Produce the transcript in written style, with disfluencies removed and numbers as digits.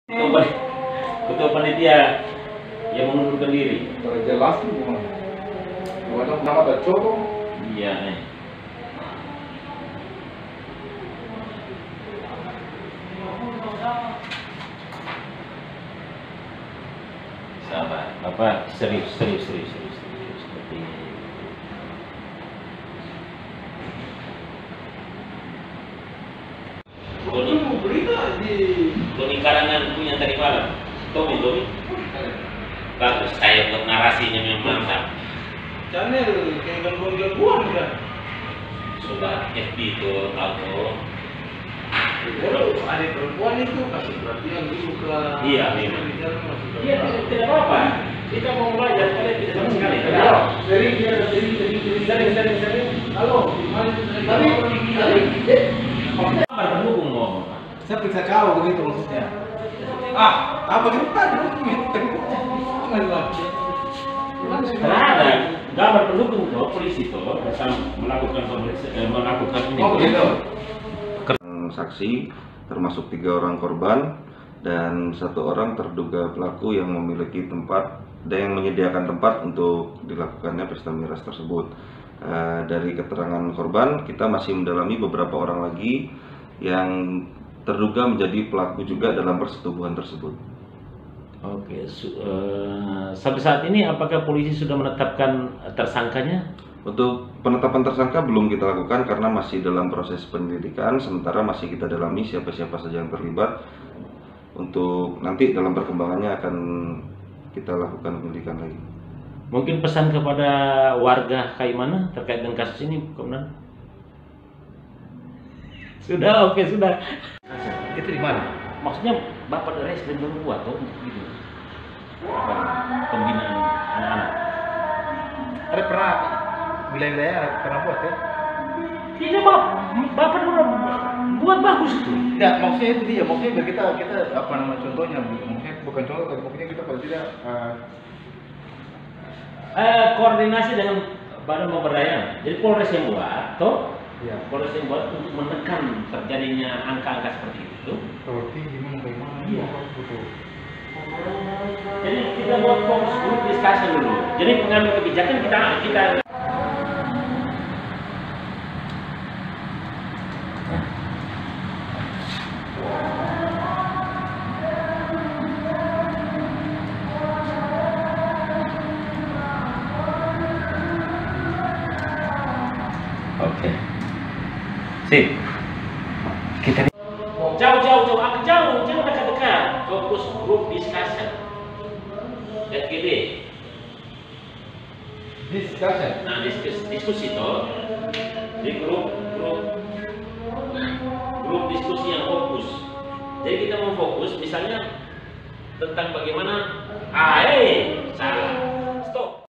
Ketua ketua panitia yang mengundurkan diri. Kalau jelas tuh gimana? Gimana nama tak coba? Iya. Sabar, Bapak serius seperti ini. Tony Karangan punya tadi malam. Tommy. Bagus, saya buat narasinya memang mantap. Channel kayak gangguan kan? Sudah FB itu auto. Kalau ada perempuan itu kasih perhatian dulu ke. Iya, memang. Iya, tidak apa-apa. Kita mau belajar, kalian tidak sama sekali. Sering. Halo, Kabar pendukung mau. saya periksa kau begitu maksudnya. Apa kita Karena ada gambar pendukung tuh, polisi tuh, melakukan ini. Oh begitu. Saksi termasuk 3 orang korban dan 1 orang terduga pelaku yang memiliki tempat dan yang menyediakan tempat untuk dilakukannya pesta miras tersebut. Dari keterangan korban kita masih mendalami beberapa orang lagi yang terduga menjadi pelaku juga dalam persetubuhan tersebut. Oke, sampai saat ini apakah polisi sudah menetapkan tersangkanya? Untuk penetapan tersangka belum kita lakukan karena masih dalam proses penyelidikan, sementara masih kita dalami siapa-siapa saja yang terlibat. Untuk nanti dalam perkembangannya akan kita lakukan penyelidikan lagi. Mungkin pesan kepada warga Kaimana terkait dengan kasus ini, Komandan? Sudah, oke, sudah. Itu di mana? Maksudnya Bapak dari Reskrim baru buat tuh gitu. Pembinaan anak-anak. Ada pernah wilayah-wilayah pernah buat ya? Tidak, Bapak udah buat bagus itu. Tidak, maksudnya itu dia. Maksudnya biar kita apa nama contohnya? Maksudnya bukan contoh, tapi maksudnya kita kalau tidak Koordinasi dengan Badan Pemberdayaan. Jadi Polres yang buat, toh? ya. Polres yang buat untuk menekan terjadinya angka-angka seperti itu. Kalau gimana bagaimana? Iya. Betul. Jadi kita buat fokus group discussion dulu. Jadi pengambil kebijakan kita Oke. Sip. Kita jauh, agak jauh, jangan dekat-dekat. Fokus group discussion. FGD. Discussion. Nah, diskusi toh. Di grup diskusi yang fokus. Jadi kita mau fokus misalnya tentang bagaimana salah.